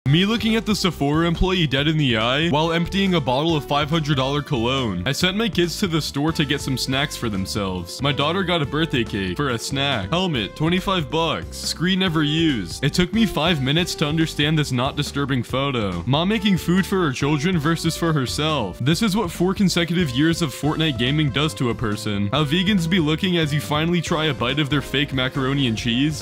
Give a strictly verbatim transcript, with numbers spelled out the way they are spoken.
Me looking at the Sephora employee dead in the eye while emptying a bottle of five hundred dollar cologne. I sent my kids to the store to get some snacks for themselves. My daughter got a birthday cake for a snack. Helmet, twenty-five bucks. Screen never used. It took me five minutes to understand this not disturbing photo. Mom making food for her children versus for herself. This is what four consecutive years of Fortnite gaming does to a person. How vegans be looking as you finally try a bite of their fake macaroni and cheese.